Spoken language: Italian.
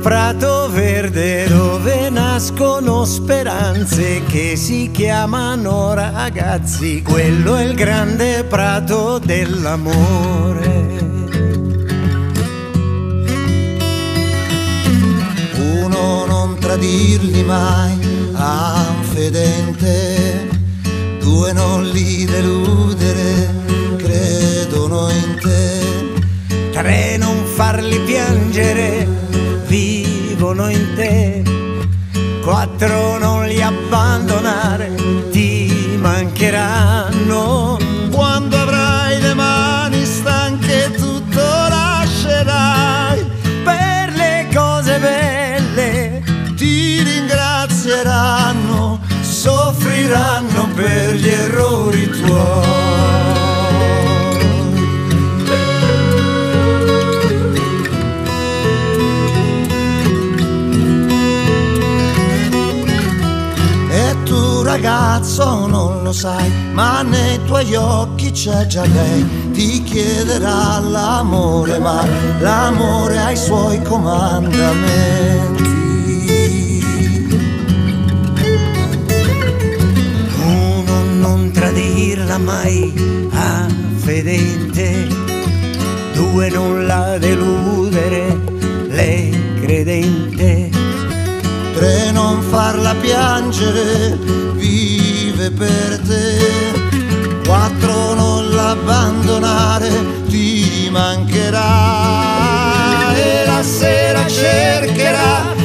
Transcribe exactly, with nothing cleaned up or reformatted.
prato verde dove nascono speranze che si chiamano ragazzi, quello è il grande prato dell'amore. Uno, non tradirli mai, anfedente. Due, non li deludere, credono in te. Tre, non farli piangere, vivono in te. Quattro, non li abbandonare, ti mancheranno. Quando avrai le mani stanche tutto lascerai. Per le cose belle Ti ringrazieranno, soffriranno per gli errori tuoi. Ragazzo, non lo sai, ma nei tuoi occhi c'è già lei. Ti chiederà l'amore, ma l'amore ha i suoi comandamenti. Uno, non tradirla mai, ah, fedente. Due, non la deludere, lei credente. Tre, non farla piangere, vive per te. Quattro, non l'abbandonare, ti mancherà. E la sera cercherà